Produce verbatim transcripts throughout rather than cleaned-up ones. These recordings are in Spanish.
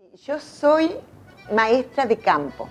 Yo soy maestra de campo.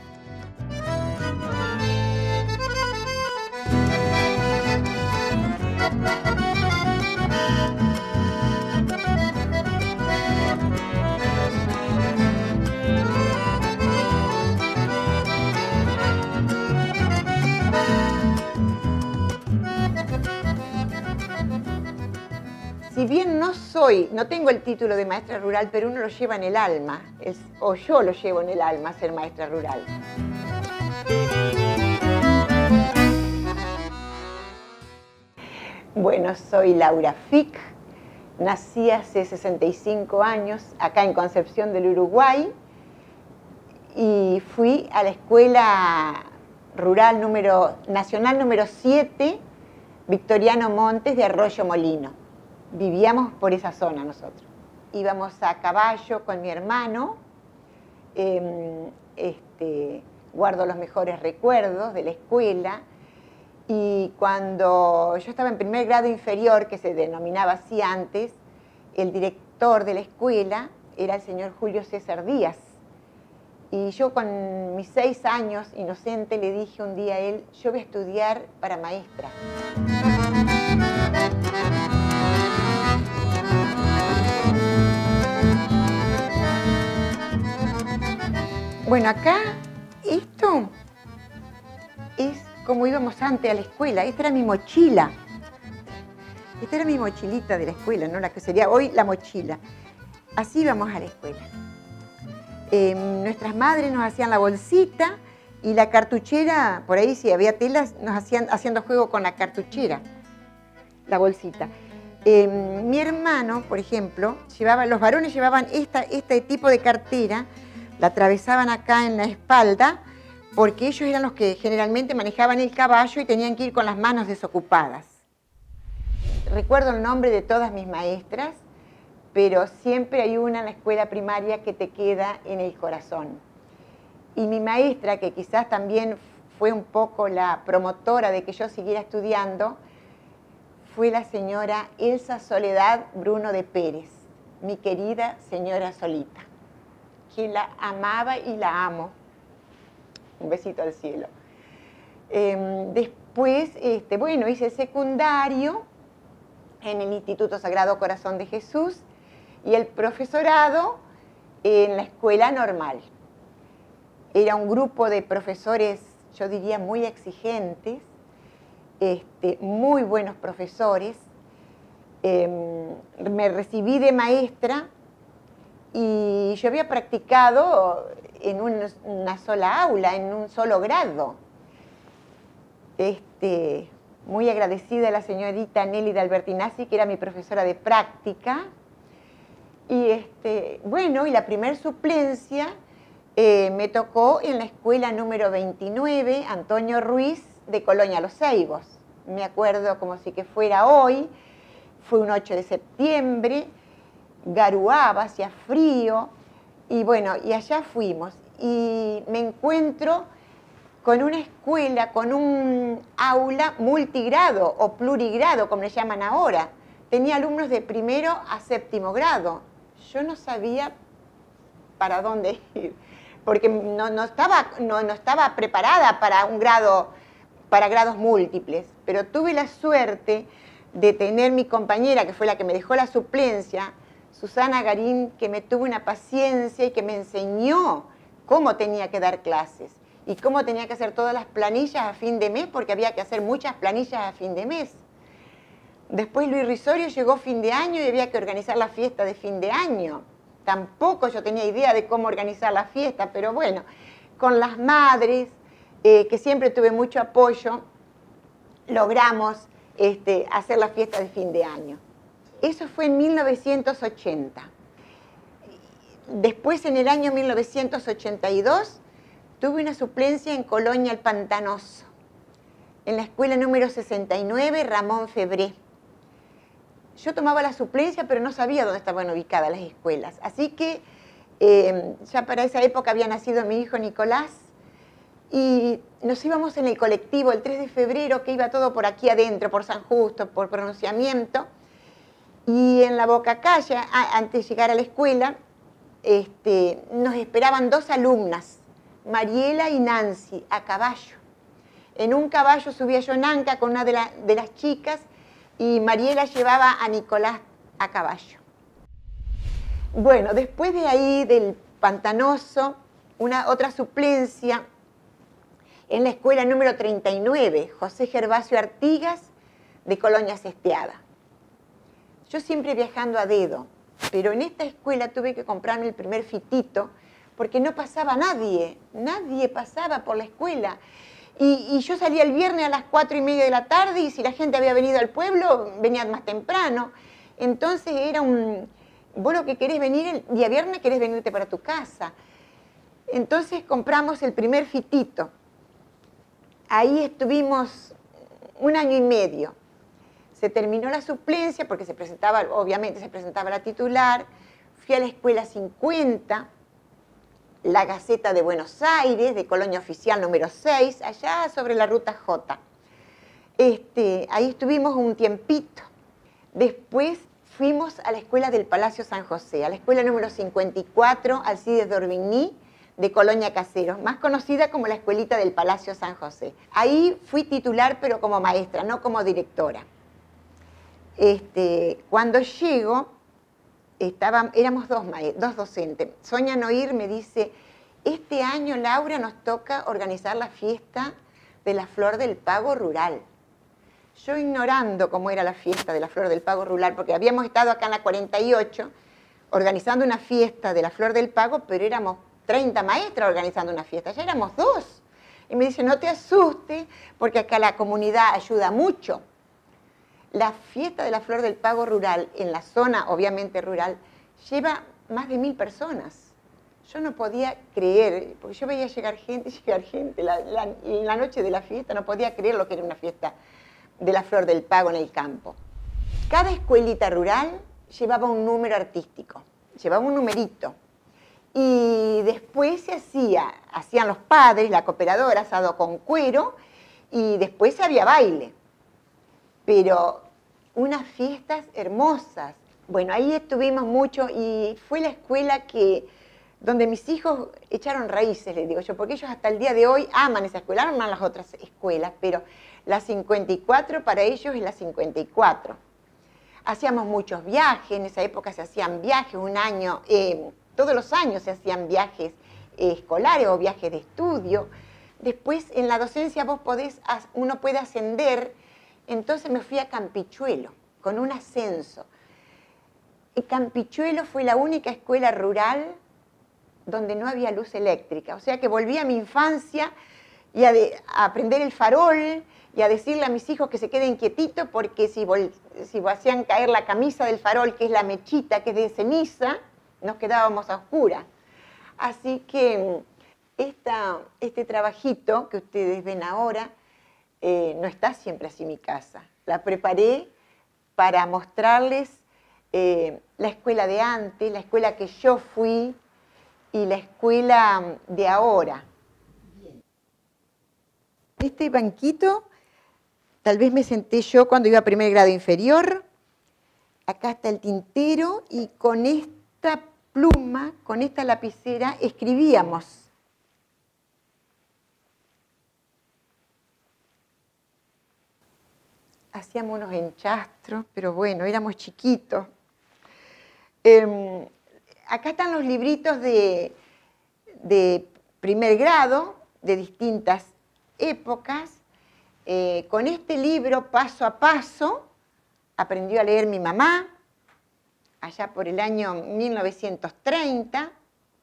Si bien no soy, no tengo el título de maestra rural, pero uno lo lleva en el alma, es, o yo lo llevo en el alma, ser maestra rural. Bueno, soy Laura Fick, nací hace sesenta y cinco años acá en Concepción del Uruguay y fui a la escuela rural número, nacional número siete, Victoriano Montes de Arroyo Molino. Vivíamos por esa zona nosotros. Íbamos a caballo con mi hermano, eh, este, guardo los mejores recuerdos de la escuela, y cuando yo estaba en primer grado inferior, que se denominaba así antes, el director de la escuela era el señor Julio César Díaz. Y yo con mis seis años, inocente, le dije un día a él, yo voy a estudiar para maestra. Bueno, acá esto es como íbamos antes a la escuela. Esta era mi mochila. Esta era mi mochilita de la escuela, ¿no? La que sería hoy la mochila. Así íbamos a la escuela. Eh, nuestras madres nos hacían la bolsita y la cartuchera, por ahí si había telas, nos hacían haciendo juego con la cartuchera, la bolsita. Eh, mi hermano, por ejemplo, llevaba, los varones llevaban esta, este tipo de cartera, la atravesaban acá en la espalda, porque ellos eran los que generalmente manejaban el caballo y tenían que ir con las manos desocupadas. Recuerdo el nombre de todas mis maestras, pero siempre hay una en la escuela primaria que te queda en el corazón. Y mi maestra, que quizás también fue un poco la promotora de que yo siguiera estudiando, fue la señora Elsa Soledad Bruno de Pérez, mi querida señora Solita, que la amaba y la amo. Un besito al cielo. Eh, después, este, bueno, hice el secundario en el Instituto Sagrado Corazón de Jesús y el profesorado en la escuela normal. Era un grupo de profesores, yo diría, muy exigentes, este, muy buenos profesores. Eh, me recibí de maestra y yo había practicado en una, una sola aula, en un solo grado. Este, muy agradecida a la señorita Nélida Albertinazzi, que era mi profesora de práctica. Y este, bueno, y la primer suplencia eh, me tocó en la escuela número veintinueve, Antonio Ruiz, de Colonia Los Ceibos. Me acuerdo como si que fuera hoy, fue un ocho de septiembre, garuaba, hacía frío, y bueno, y allá fuimos. Y me encuentro con una escuela, con un aula multigrado o plurigrado, como le llaman ahora. Tenía alumnos de primero a séptimo grado. Yo no sabía para dónde ir, porque no, no, estaba, no, no estaba preparada para un grado, para grados múltiples, pero tuve la suerte de tener mi compañera, que fue la que me dejó la suplencia, Susana Garín, que me tuvo una paciencia y que me enseñó cómo tenía que dar clases y cómo tenía que hacer todas las planillas a fin de mes, porque había que hacer muchas planillas a fin de mes. Después Luis Risorio llegó fin de año y había que organizar la fiesta de fin de año. Tampoco yo tenía idea de cómo organizar la fiesta, pero bueno, con las madres, eh, que siempre tuve mucho apoyo, logramos este, hacer la fiesta de fin de año. Eso fue en mil novecientos ochenta. Después, en el año mil novecientos ochenta y dos, tuve una suplencia en Colonia El Pantanoso, en la escuela número sesenta y nueve, Ramón Febré. Yo tomaba la suplencia, pero no sabía dónde estaban ubicadas las escuelas. Así que eh, ya para esa época había nacido mi hijo Nicolás y nos íbamos en el colectivo el tres de febrero, que iba todo por aquí adentro, por San Justo, por pronunciamiento. Y en la Bocacalle, antes de llegar a la escuela, este, nos esperaban dos alumnas, Mariela y Nancy, a caballo. En un caballo subía yo en anca con una de, la, de las chicas y Mariela llevaba a Nicolás a caballo. Bueno, después de ahí, del Pantanoso, una, otra suplencia en la escuela número treinta y nueve, José Gervasio Artigas, de Colonia Sesteada. Yo siempre viajando a dedo, pero en esta escuela tuve que comprarme el primer fitito porque no pasaba nadie, nadie pasaba por la escuela. Y, y yo salía el viernes a las cuatro y media de la tarde y si la gente había venido al pueblo, venía más temprano. Entonces era un... Vos lo que querés venir el día viernes, querés venirte para tu casa. Entonces compramos el primer fitito. Ahí estuvimos un año y medio. Se terminó la suplencia porque se presentaba, obviamente se presentaba la titular. Fui a la escuela cincuenta, la Gaceta de Buenos Aires, de Colonia Oficial número seis, allá sobre la ruta J. Este, ahí estuvimos un tiempito. Después fuimos a la escuela del Palacio San José, a la escuela número cincuenta y cuatro, Alcides d'Orbigny, de Colonia Caseros, más conocida como la escuelita del Palacio San José. Ahí fui titular, pero como maestra, no como directora. Este, cuando llego, estaban, éramos dos, dos docentes. Sonia Noir me dice, este año, Laura, nos toca organizar la fiesta de la Flor del Pago Rural. Yo ignorando cómo era la fiesta de la Flor del Pago Rural, porque habíamos estado acá en la cuarenta y ocho organizando una fiesta de la Flor del Pago, pero éramos treinta maestras organizando una fiesta, ya éramos dos. Y me dice, no te asustes, porque acá la comunidad ayuda mucho. La fiesta de la Flor del Pago Rural, en la zona obviamente rural, lleva más de mil personas. Yo no podía creer, porque yo veía llegar gente, llegar gente, la, la, en la noche de la fiesta no podía creer lo que era una fiesta de la Flor del Pago en el campo. Cada escuelita rural llevaba un número artístico, llevaba un numerito. Y después se hacía, hacían los padres, la cooperadora, asado con cuero, y después había baile. Pero unas fiestas hermosas. Bueno, ahí estuvimos mucho y fue la escuela que, donde mis hijos echaron raíces, les digo yo, porque ellos hasta el día de hoy aman esa escuela, aman las otras escuelas, pero la cincuenta y cuatro para ellos es la cincuenta y cuatro. Hacíamos muchos viajes, en esa época se hacían viajes, un año, eh, todos los años se hacían viajes eh, escolares o viajes de estudio. Después en la docencia vos podés, uno puede ascender. Entonces me fui a Campichuelo, con un ascenso. Y Campichuelo fue la única escuela rural donde no había luz eléctrica. O sea que volví a mi infancia y a, de, a aprender el farol y a decirle a mis hijos que se queden quietitos porque si, vol, si hacían caer la camisa del farol, que es la mechita, que es de ceniza, nos quedábamos a oscuras. Así que esta, este trabajito que ustedes ven ahora, Eh, no está siempre así mi casa. La preparé para mostrarles eh, la escuela de antes, la escuela que yo fui y la escuela de ahora. Este banquito, tal vez me senté yo cuando iba a primer grado inferior. Acá está el tintero y con esta pluma, con esta lapicera, escribíamos. Hacíamos unos enchastros, pero bueno, éramos chiquitos. Eh, acá están los libritos de, de primer grado, de distintas épocas. Eh, con este libro, paso a paso, aprendió a leer mi mamá, allá por el año mil novecientos treinta.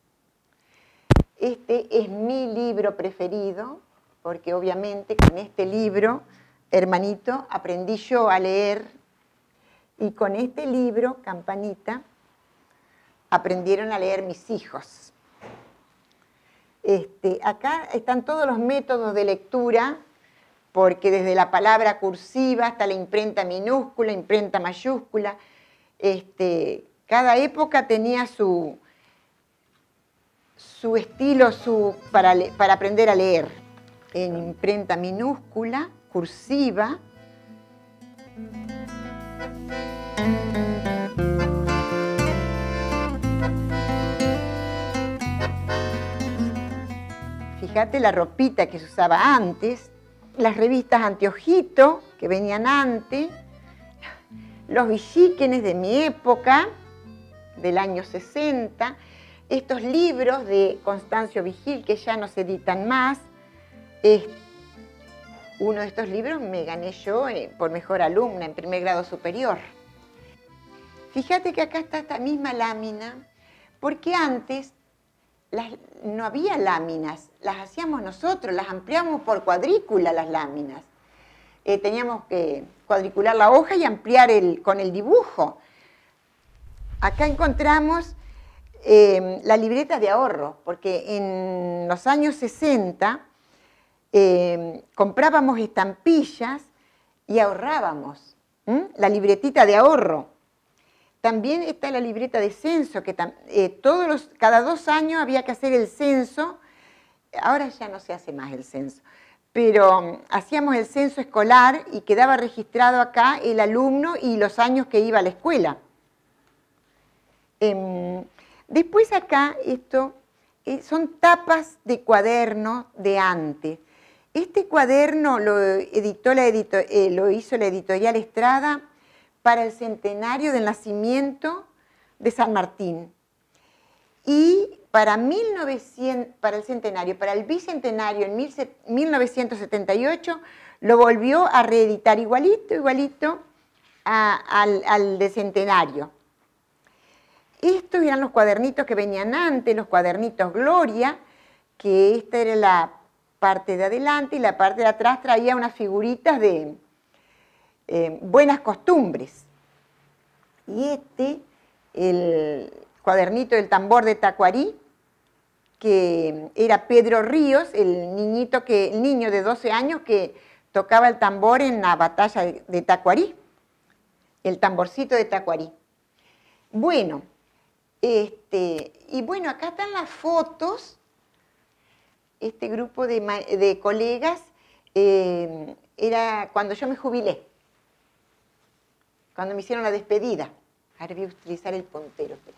Este es mi libro preferido, porque obviamente con este libro, hermanito, aprendí yo a leer, y con este libro, Campanita, aprendieron a leer mis hijos. Este, acá están todos los métodos de lectura, porque desde la palabra cursiva hasta la imprenta minúscula, imprenta mayúscula, este, cada época tenía su, su estilo su, para, para aprender a leer. En imprenta minúscula, cursiva. Fíjate la ropita que se usaba antes, las revistas Anteojito que venían antes, los billíquenes de mi época, del año sesenta, estos libros de Constancio Vigil que ya no se editan más. Eh, uno de estos libros me gané yo eh, por mejor alumna en primer grado superior. Fíjate que acá está esta misma lámina, porque antes las, no había láminas, las hacíamos nosotros, las ampliábamos por cuadrícula las láminas. Eh, teníamos que cuadricular la hoja y ampliar el, con el dibujo. Acá encontramos eh, la libreta de ahorro, porque en los años sesenta eh, comprábamos estampillas y ahorrábamos. ¿Mm? La libretita de ahorro. También está la libreta de censo, que eh, todos los, cada dos años había que hacer el censo. Ahora ya no se hace más el censo, pero um, hacíamos el censo escolar y quedaba registrado acá el alumno y los años que iba a la escuela. Eh, después acá, esto, eh, son tapas de cuaderno de antes. Este cuaderno lo, editó la edito, eh, lo hizo la editorial Estrada para el centenario del nacimiento de San Martín. Y para, mil novecientos, para el centenario, para el bicentenario en mil novecientos setenta y ocho, lo volvió a reeditar igualito, igualito a, al, al de centenario. Estos eran los cuadernitos que venían antes, los cuadernitos Gloria, que esta era la parte de adelante y la parte de atrás traía unas figuritas de eh, buenas costumbres. Y este, el cuadernito del tambor de Tacuarí, que era Pedro Ríos, el, niñito que, el niño de doce años que tocaba el tambor en la batalla de Tacuarí, el tamborcito de Tacuarí. Bueno, este, y bueno, acá están las fotos, este grupo de, de colegas, eh, era cuando yo me jubilé, cuando me hicieron la despedida. Ahora voy a utilizar el puntero, espera.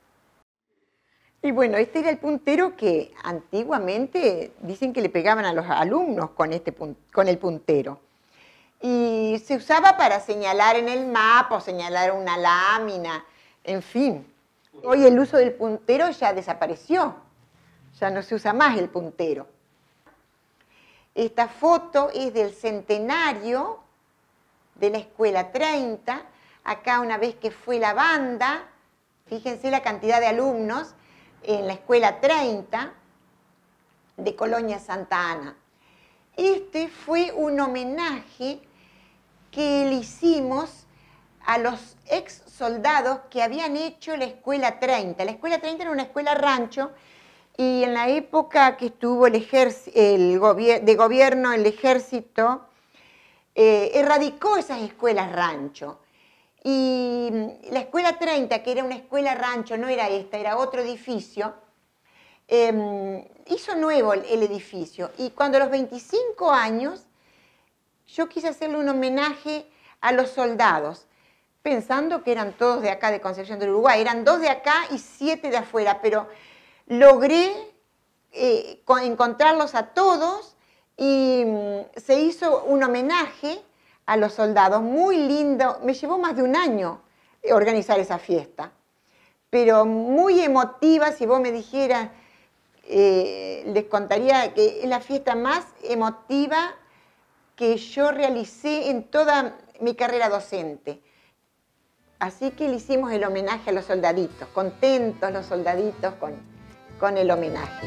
Y bueno, este era el puntero que antiguamente dicen que le pegaban a los alumnos con, este, con el puntero. Y se usaba para señalar en el mapa o señalar una lámina, en fin. Hoy el uso del puntero ya desapareció, ya no se usa más el puntero. Esta foto es del centenario de la Escuela treinta, acá una vez que fue la banda, fíjense la cantidad de alumnos en la Escuela treinta de Colonia Santa Ana. Este fue un homenaje que le hicimos a los ex soldados que habían hecho la Escuela treinta. La Escuela treinta era una escuela rancho y en la época que estuvo el, el gobier de gobierno el ejército, eh, erradicó esas escuelas rancho. Y la Escuela treinta, que era una escuela rancho, no era esta, era otro edificio, eh, hizo nuevo el, el edificio. Y cuando a los veinticinco años, yo quise hacerle un homenaje a los soldados, pensando que eran todos de acá, de Concepción del Uruguay. Eran dos de acá y siete de afuera, pero logré eh, encontrarlos a todos y mm, se hizo un homenaje a los soldados, muy lindo. Me llevó más de un año organizar esa fiesta, pero muy emotiva. Si vos me dijeras, eh, les contaría que es la fiesta más emotiva que yo realicé en toda mi carrera docente. Así que le hicimos el homenaje a los soldaditos, contentos los soldaditos con, con el homenaje.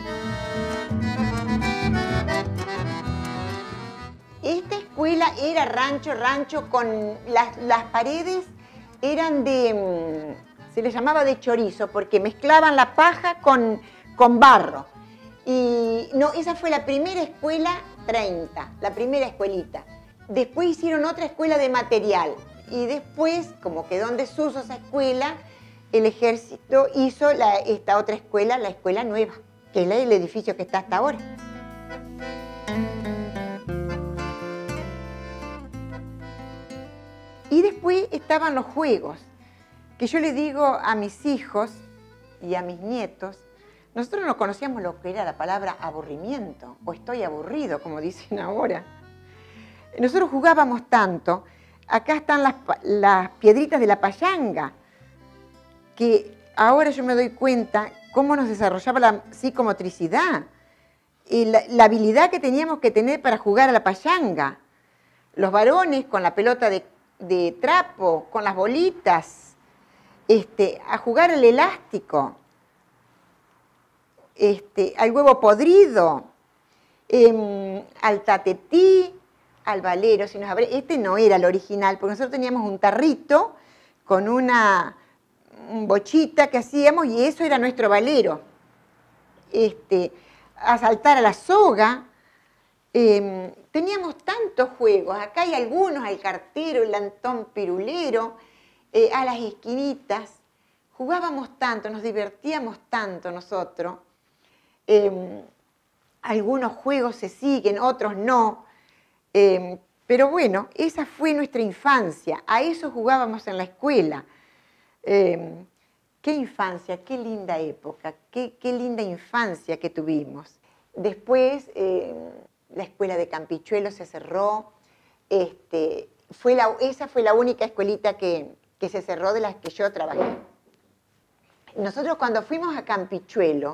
Esta escuela era rancho, rancho, con las, las paredes eran de, se les llamaba de chorizo, porque mezclaban la paja con, con barro. Y no, esa fue la primera escuela treinta, la primera escuelita. Después hicieron otra escuela de material. Y después, como quedó en desuso esa escuela, el ejército hizo la, esta otra escuela, la escuela nueva, que es el edificio que está hasta ahora. Y después estaban los juegos, que yo les digo a mis hijos y a mis nietos, Nosotros no conocíamos lo que era la palabra aburrimiento, o estoy aburrido, como dicen ahora. Nosotros jugábamos tanto. Acá están las, las piedritas de la payanga, que ahora yo me doy cuenta cómo nos desarrollaba la psicomotricidad y la, la habilidad que teníamos que tener para jugar a la payanga. Los varones con la pelota de, de trapo, con las bolitas, este, a jugar al elástico, este, al huevo podrido, eh, al tatetí, al valero. Si nos abre, este no era el original, porque nosotros teníamos un tarrito con una bochita que hacíamos y eso era nuestro valero. Este, a saltar a la soga. Eh, teníamos tantos juegos, acá hay algunos, al cartero, el lantón pirulero, eh, a las esquinitas. Jugábamos tanto, nos divertíamos tanto nosotros. Eh, algunos juegos se siguen, otros no. Eh, pero bueno, esa fue nuestra infancia, a eso jugábamos en la escuela. Eh, qué infancia, qué linda época, qué, qué linda infancia que tuvimos. Después eh, la escuela de Campichuelo se cerró, este, fue la, esa fue la única escuelita que, que se cerró de las que yo trabajé. Nosotros cuando fuimos a Campichuelo,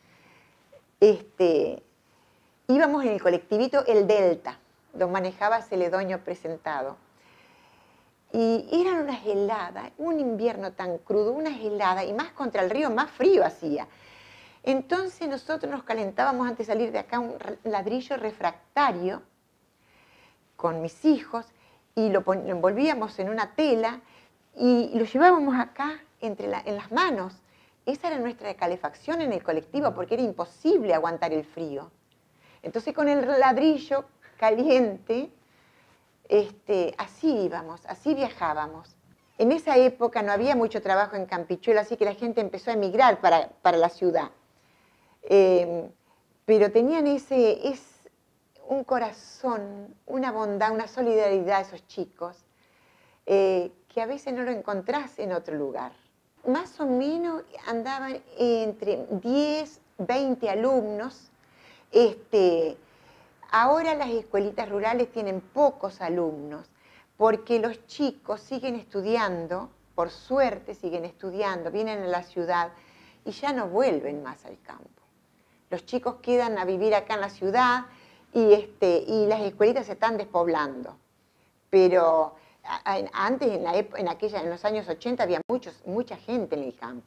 este, íbamos en el colectivito El Delta, lo manejaba Celedonio Presentado. Y eran unas heladas, un invierno tan crudo, unas heladas, y más contra el río, más frío hacía. Entonces nosotros nos calentábamos antes de salir de acá un ladrillo refractario con mis hijos y lo, lo envolvíamos en una tela y lo llevábamos acá entre la, en las manos. Esa era nuestra calefacción en el colectivo porque era imposible aguantar el frío. Entonces con el ladrillo caliente, este, así íbamos, así viajábamos. En esa época no había mucho trabajo en Campichuelo, así que la gente empezó a emigrar para, para la ciudad. Eh, pero tenían ese, es un corazón, una bondad, una solidaridad esos chicos, eh, que a veces no lo encontrás en otro lugar. Más o menos andaban entre diez, veinte alumnos. Este, ahora las escuelitas rurales tienen pocos alumnos, porque los chicos siguen estudiando, por suerte siguen estudiando, vienen a la ciudad y ya no vuelven más al campo. Los chicos quedan a vivir acá en la ciudad y, este, y las escuelitas se están despoblando. Pero a, a, antes, en, la, en, aquella, en los años ochenta, había muchos, mucha gente en el campo.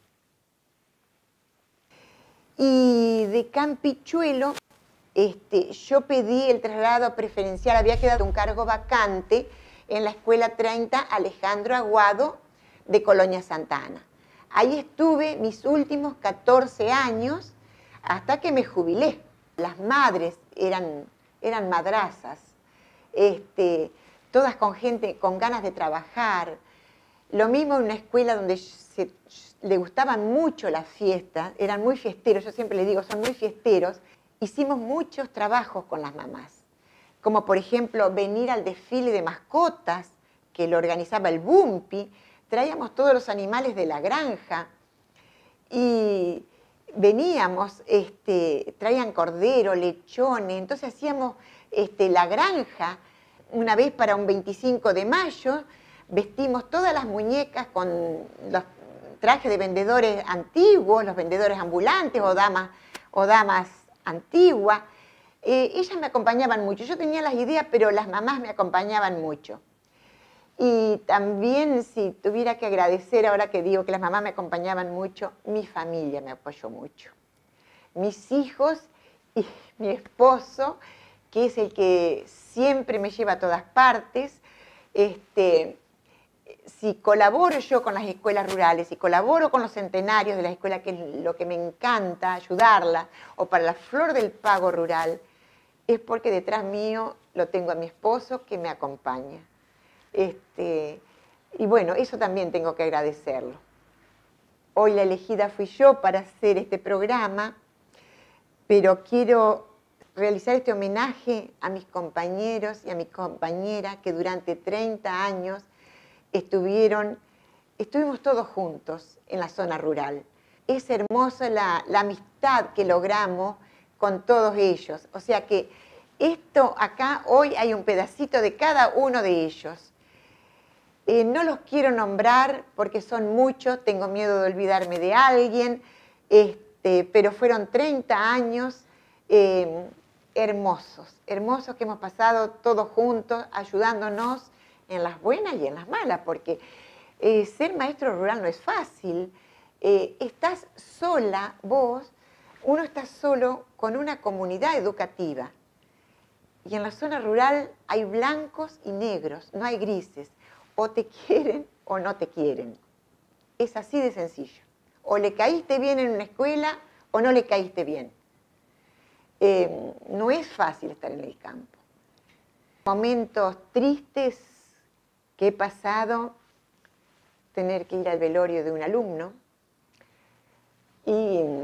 Y de Campichuelo, este, yo pedí el traslado preferencial, había quedado un cargo vacante en la Escuela treinta Alejandro Aguado de Colonia Santa Ana. Ahí estuve mis últimos catorce años hasta que me jubilé. Las madres eran, eran madrazas, este, todas con gente con ganas de trabajar. Lo mismo en una escuela donde se, le gustaban mucho las fiestas, eran muy fiesteros, yo siempre les digo, son muy fiesteros. Hicimos muchos trabajos con las mamás, como por ejemplo venir al desfile de mascotas que lo organizaba el Bumpi, traíamos todos los animales de la granja y veníamos, este, traían cordero, lechones, entonces hacíamos este, la granja una vez para un veinticinco de mayo, vestimos todas las muñecas con los trajes de vendedores antiguos, los vendedores ambulantes o damas, o damas antiguas. Eh, ellas me acompañaban mucho, yo tenía las ideas, pero las mamás me acompañaban mucho. Y también, si tuviera que agradecer, ahora que digo que las mamás me acompañaban mucho, mi familia me apoyó mucho. Mis hijos y mi esposo, que es el que siempre me lleva a todas partes. Este, si colaboro yo con las escuelas rurales, si colaboro con los centenarios de la escuela, que es lo que me encanta, ayudarla, o para la Flor del Pago Rural, es porque detrás mío lo tengo a mi esposo que me acompaña. Este, y bueno, eso también tengo que agradecerlo. Hoy la elegida fui yo para hacer este programa, pero quiero realizar este homenaje a mis compañeros y a mi compañera que durante treinta años estuvieron, estuvimos todos juntos en la zona rural. es hermosa la, la amistad que logramos con todos ellos. O sea que esto acá, hoy hay un pedacito de cada uno de ellos. Eh, no los quiero nombrar porque son muchos, tengo miedo de olvidarme de alguien, este, pero fueron treinta años eh, hermosos, hermosos que hemos pasado todos juntos, ayudándonos en las buenas y en las malas, porque eh, ser maestro rural no es fácil. Eh, estás sola, vos, uno está solo con una comunidad educativa. Y en la zona rural hay blancos y negros, no hay grises. O te quieren o no te quieren. Es así de sencillo. O le caíste bien en una escuela o no le caíste bien. Eh, no es fácil estar en el campo. Momentos tristes que he pasado, tener que ir al velorio de un alumno, y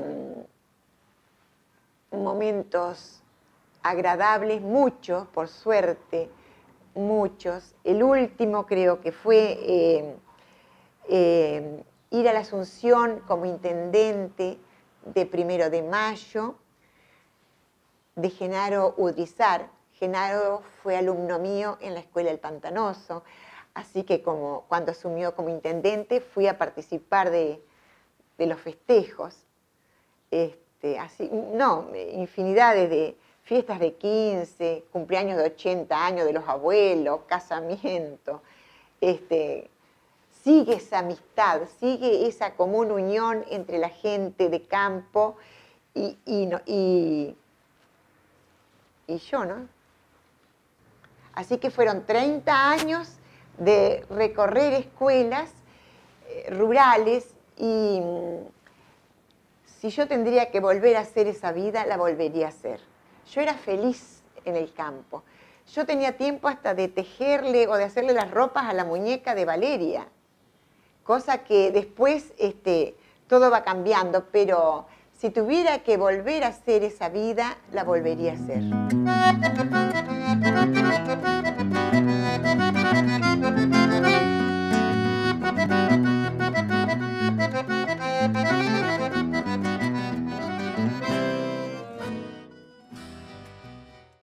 momentos agradables, muchos, por suerte, muchos. El último creo que fue eh, eh, ir a la Asunción como intendente de Primero de Mayo, de Genaro Udrizar. Genaro fue alumno mío en la Escuela El Pantanoso, así que como, cuando asumió como intendente fui a participar de, de los festejos. Este, así, no, infinidades de fiestas de quince, cumpleaños de ochenta años de los abuelos, casamiento. Este, sigue esa amistad, sigue esa común unión entre la gente de campo y, y, no, y, y yo, ¿no? Así que fueron treinta años de recorrer escuelas eh, rurales y si yo tendría que volver a hacer esa vida, la volvería a hacer. Yo era feliz en el campo. Yo tenía tiempo hasta de tejerle o de hacerle las ropas a la muñeca de Valeria, cosa que después este, todo va cambiando, pero si tuviera que volver a hacer esa vida, la volvería a hacer.